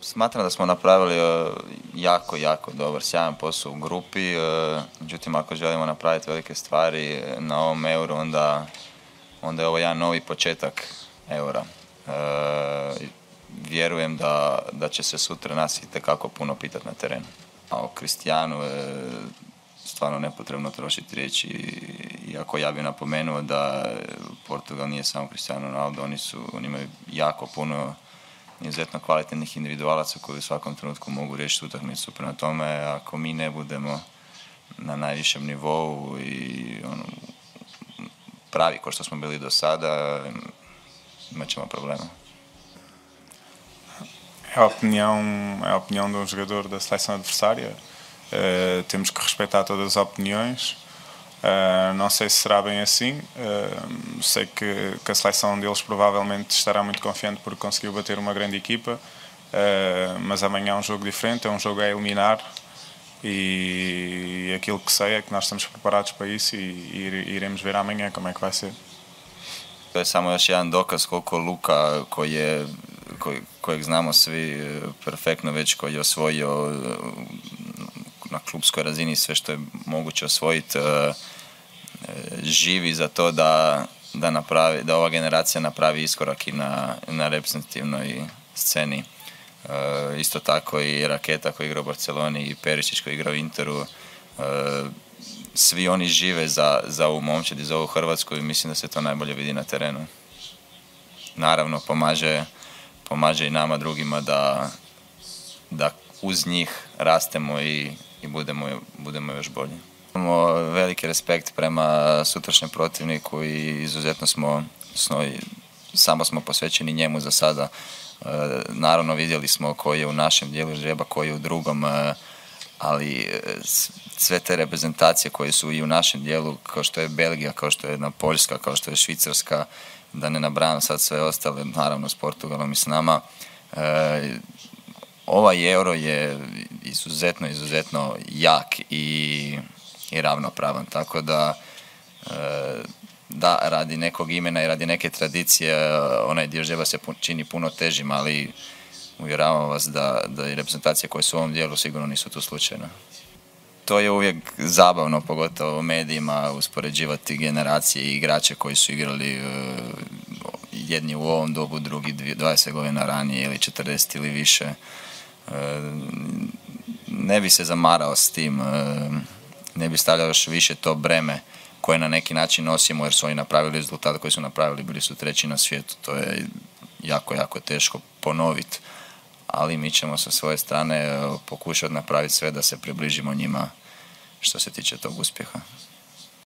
Smatram da smo napravili jako dobar, sjajan posao u grupi, međutim ako želimo napraviti velike stvari na ovom euru, onda je ovo jedan novi početak eura. Vjerujem da će se sutra nas itekako puno pitati na terenu. A o Cristianu je stvarno nepotrebno trošiti riječi, iako ja bih napomenuo da Portugal nije samo Cristiano Ronaldo, oni imaju jako puno izuzetno kvalitetnih individualaca koji u svakom trenutku mogu riješiti utakmicu. Prema tome, ako mi ne budemo na najvišem nivou i pravi kao što smo bili do sada, imat ćemo problema. É a opinião de jogador da seleção adversária. Temos que respeitar todas as opiniões. Não sei se será bem assim. Sei que a seleção deles provavelmente estará muito confiante porque conseguiu bater uma grande equipa. Mas amanhã é um jogo diferente, é um jogo a eliminar. E aquilo que sei é que nós estamos preparados para isso e iremos ver amanhã como é que vai ser. To je samo još jedan dokaz koliko Luka, kojeg znamo svi perfektno već, koji je osvojio na klubskoj razini sve što je moguće osvojiti, živi za to da ova generacija napravi iskorak i na reprezentativnoj sceni. Isto tako i Raketa koji igra u Barceloni i Perišić koji igra u Interu. Svi oni žive za ovu momčad i za ovu Hrvatsku i mislim da se to najbolje vidi na terenu. Naravno, pomaže i nama drugima da uz njih rastemo i budemo još bolji. Imamo veliki respekt prema sutrašnjem protivniku i izuzetno samo smo posvećeni njemu za sada. Naravno, vidjeli smo koji je u našem dijelu žreba, koji je u drugom, ali sve te reprezentacije koje su i u našem dijelu, kao što je Belgija, kao što je jedna Poljska, kao što je Švicarska, da ne nabrajam sad sve ostale, naravno s Portugalom i s nama, ovaj euro je izuzetno jak i ravnopravan, tako da radi nekog imena i radi neke tradicije onaj dio žreba se čini puno težim, ali uvjeravam vas da i reprezentacije koje su u ovom dijelu sigurno nisu tu slučajno. To je uvijek zabavno, pogotovo u medijima, uspoređivati generacije i igrače koji su igrali jedni u ovom dobu, drugi 20 godina ranije ili 40 ili više. Ne bi se zamarao s tim, ne bi stavljao još više to breme koje na neki način nosimo jer su oni napravili rezultate koji su napravili, bili su treći na svijetu. To je jako teško ponoviti, ali mi ćemo sa svoje strane pokušati napraviti sve da se približimo njima što se tiče tog uspjeha.